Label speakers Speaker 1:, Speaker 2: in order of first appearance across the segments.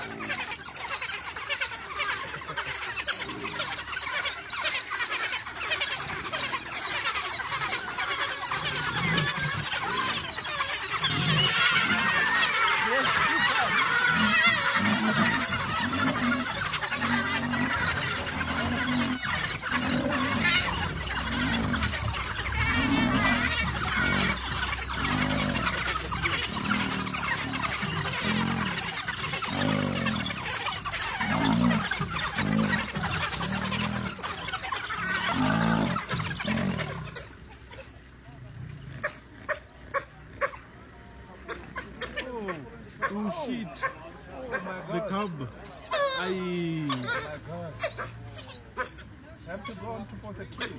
Speaker 1: Oh shit.
Speaker 2: Oh my God.
Speaker 1: The cub. Aye.
Speaker 2: Oh my God. I have to go on to for the key.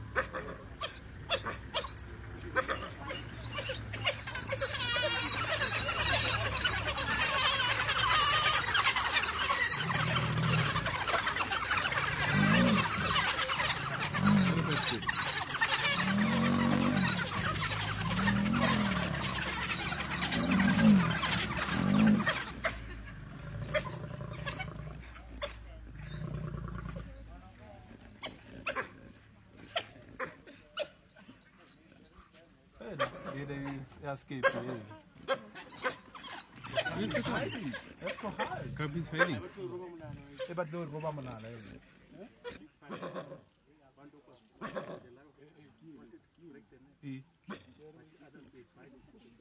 Speaker 2: They escape. It's hiding. That's so high.
Speaker 1: Cub is hiding.
Speaker 2: But don't go back now.